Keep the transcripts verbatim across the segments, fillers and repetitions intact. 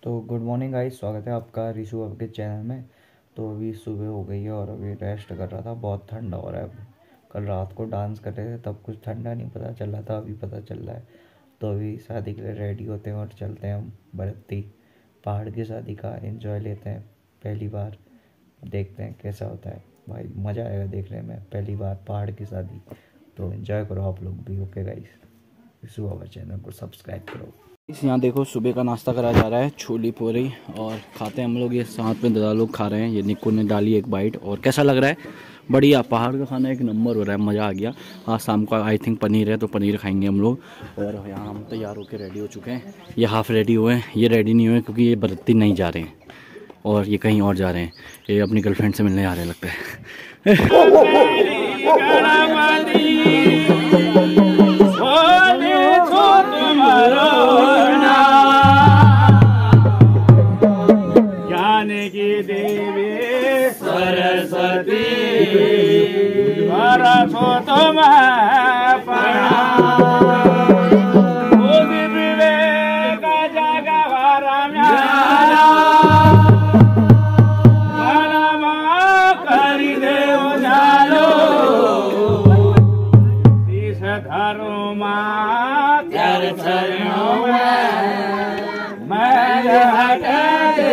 तो good morning guys, स्वागत है आपका रिशु आपके चैनल में। तो अभी सुबह हो गई है और अभी रेस्ट कर रहा था। बहुत ठंडा हो रहा है। कल रात को डांस कर रहे थे तब कुछ ठंडा नहीं पता चल रहा था, अभी पता चल रहा है। तो अभी शादी के लिए रेडी होते हैं और चलते हैं हम बरती। पहाड़ की शादी का एंजॉय लेते हैं पहली बार, देखते हैं कैसा होता है। भाई मज़ा आएगा देखने में, पहली बार पहाड़ की शादी। तो एंजॉय करो आप लोग भी। Okay guys, Rishu Baba channel को सब्सक्राइब करो। इस यहाँ देखो सुबह का नाश्ता करा जा रहा है, छोली पूरी, और खाते हैं हम लोग। ये साथ में दादा लोग खा रहे हैं। ये निक्कू ने डाली एक बाइट। और कैसा लग रहा है? बढ़िया। पहाड़ का खाना एक नंबर हो रहा है, मज़ा आ गया। आज शाम का आई थिंक पनीर है, तो पनीर खाएंगे हम लोग। और यहाँ हम तैयार होकर रेडी हो चुके हैं। ये हाफ़ रेडी हुए हैं, ये रेडी नहीं हुए क्योंकि ये बरती नहीं जा रहे हैं और ये कहीं और जा रहे हैं। ये अपनी गर्लफ्रेंड से मिलने आ रहे हैं लगता है। सरस्वती सरस्वती विवेक करी देव झालो शीश धरो माँ कर चरणों में मैं हटे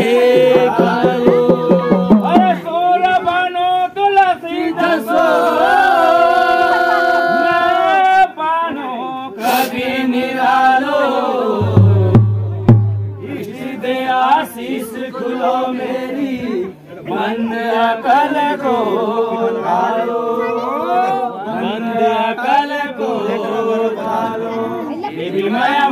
खुलो मेरी मन अकल को डालो, मन अकल को डालो, देवी माया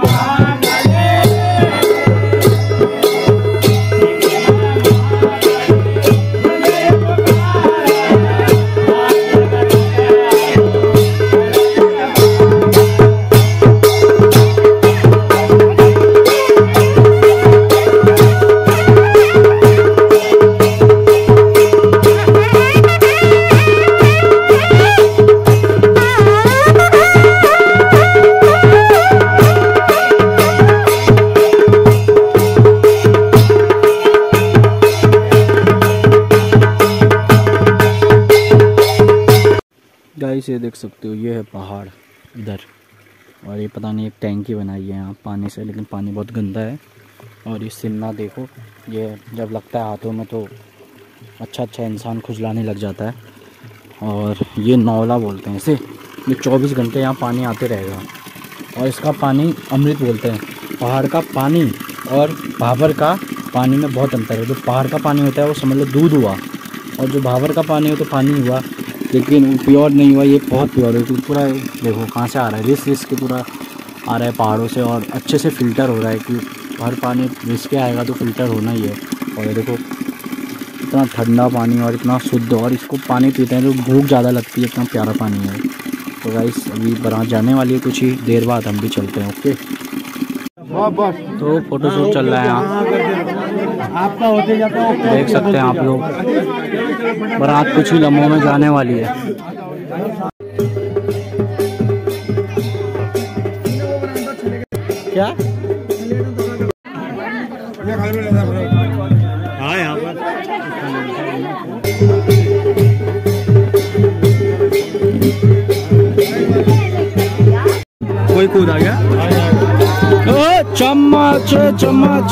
गाइस, ये देख सकते हो, ये है पहाड़ इधर। और ये पता नहीं एक टैंकी बनाई है यहाँ पानी से, लेकिन पानी बहुत गंदा है। और ये सिन्ना देखो, ये जब लगता है हाथों में तो अच्छा अच्छा इंसान खुजलाने लग जाता है। और ये नौला बोलते हैं इसे। ये चौबीस घंटे यहाँ पानी आते रहेगा और इसका पानी अमृत बोलते हैं। पहाड़ का पानी और भावर का पानी में बहुत अंतर है। जो पहाड़ का पानी होता है वो समझ लो दूध हुआ, और जो भावर का पानी हो तो पानी हुआ, लेकिन प्योर नहीं हुआ। ये बहुत प्योर है क्योंकि पूरा देखो कहाँ से आ रहा है, रिस रिस के पूरा आ रहा है पहाड़ों से, और अच्छे से फ़िल्टर हो रहा है। कि हर पानी रिस के आएगा तो फ़िल्टर होना ही है। और ये देखो इतना ठंडा पानी और इतना शुद्ध, और इसको पानी पीते हैं तो भूख ज़्यादा लगती है, इतना प्यारा पानी है। तो गाइस अभी बारात जाने वाली है, कुछ ही देर बाद हम भी चलते हैं। ओके, तो फोटोशूट चल रहा है यहाँ, आपका होते जाता है, देख सकते हैं आप लोग। बारात कुछ ही लम्हों में जाने वाली है। क्या हाँ यहाँ पर कोई कूद आ गया। ओ चम्मच चम्मच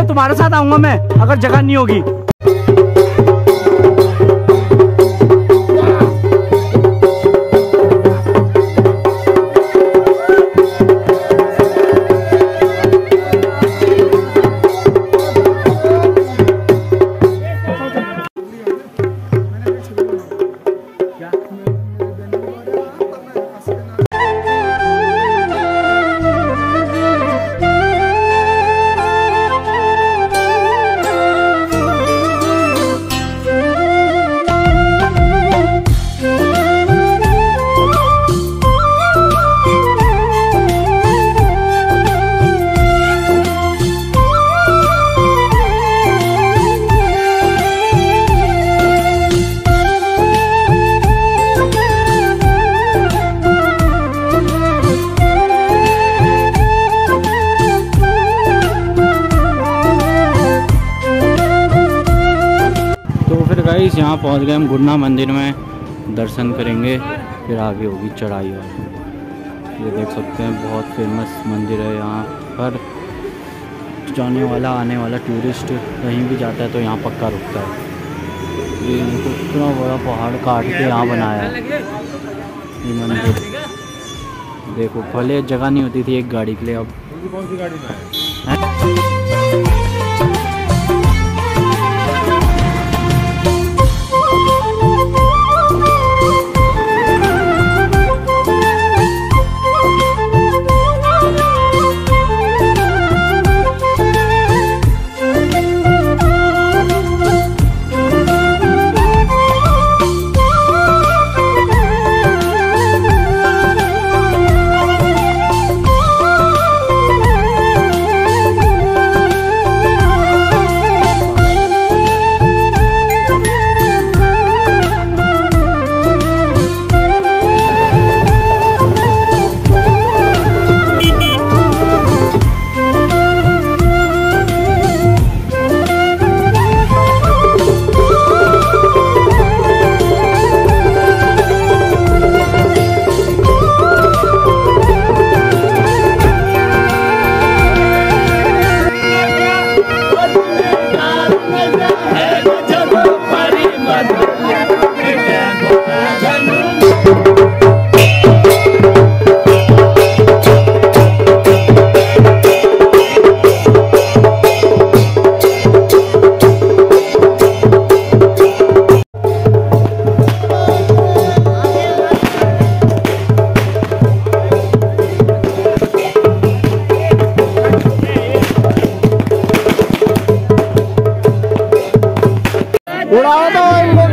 तुम्हारे साथ आऊंगा मैं अगर जगह नहीं होगी। गाइस यहाँ पहुँच गए हम गुरना मंदिर में, दर्शन करेंगे फिर आगे होगी चढ़ाई। और ये देख सकते हैं बहुत फेमस मंदिर है। यहाँ पर जाने वाला आने वाला टूरिस्ट कहीं भी जाता है तो यहाँ पक्का रुकता है। ये इतना बड़ा पहाड़ काट के यहाँ बनाया है ये मंदिर। देखो पहले जगह नहीं होती थी एक गाड़ी के लिए, अब कौन सी गाड़ी में है? उड़ाओ तो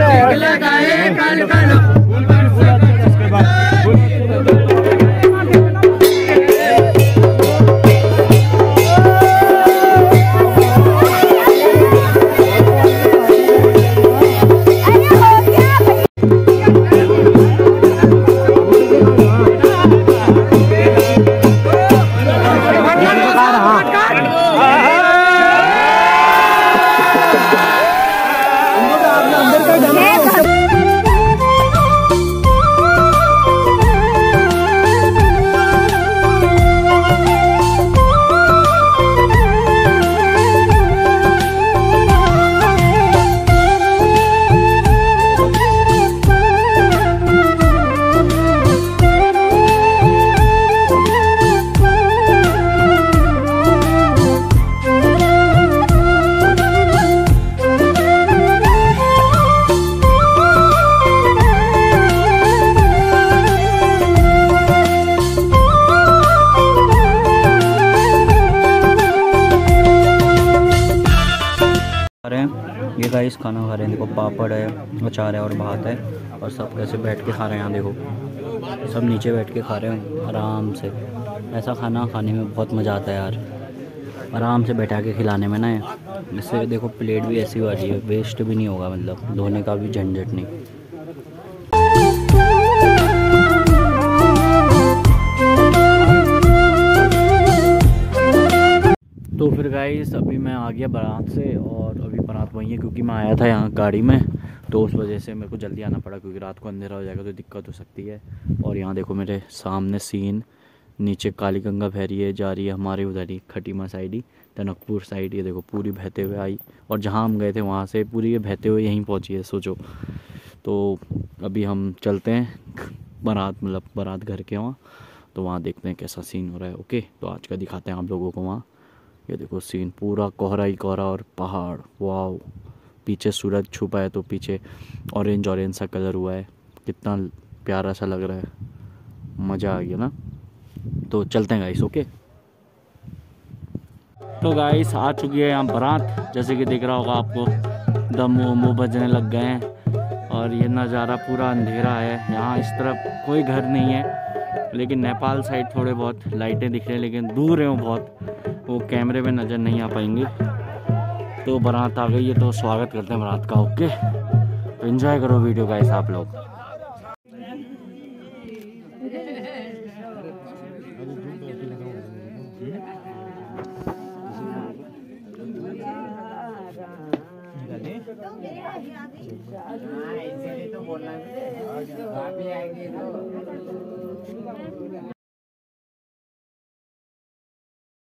ये गाइस खाना खा रहे हैं। देखो पापड़ है, अचार है और भात है और सब कैसे बैठ के खा रहे हैं। यहाँ देखो सब नीचे बैठ के खा रहे हैं आराम से। ऐसा खाना खाने में बहुत मज़ा आता है यार, आराम से बैठा के खिलाने में ना। इससे देखो प्लेट भी ऐसी वाली है, वेस्ट भी नहीं होगा, मतलब धोने का भी झंझट नहीं। तो फिर गाइस अभी मैं आ गया बारात से और अभी बारात वहीं है क्योंकि मैं आया था यहाँ गाड़ी में, तो उस वजह से मेरे को जल्दी आना पड़ा क्योंकि रात को अंधेरा हो जाएगा तो दिक्कत हो सकती है। और यहाँ देखो मेरे सामने सीन, नीचे काली गंगा बह रही है, जा रही है हमारे उधर ही खटीमा साइड ही, टनकपुर साइड। ये देखो पूरी बहते हुए आई, और जहाँ हम गए थे वहाँ से पूरी ये बहते हुए यहीं पहुँची है, सोचो। तो अभी हम चलते हैं बारात, मतलब बारात घर के वहाँ, तो वहाँ देखते हैं कैसा सीन हो रहा है। ओके, तो आज का दिखाते हैं आप लोगों को वहाँ। ये देखो सीन पूरा कोहरा ही कोहरा और पहाड़, वाव। पीछे सूरज छुपा है तो पीछे ऑरेंज ऑरेंज सा कलर हुआ है, कितना प्यारा सा लग रहा है, मज़ा आ गया ना। तो चलते हैं गाइस। ओके, तो गाइस आ चुकी है यहाँ बारात, जैसे कि दिख रहा होगा आपको, दम वो बजने लग गए हैं। और ये नज़ारा पूरा अंधेरा है, यहाँ इस तरफ कोई घर नहीं है, लेकिन नेपाल साइड थोड़े बहुत लाइटें दिख रही हैं, लेकिन दूर है वो बहुत, वो कैमरे में नज़र नहीं आ पाएंगे। तो बारात आ गई है, तो स्वागत करते हैं बारात का। ओके, तो एंजॉय करो वीडियो गाइस आप लोग।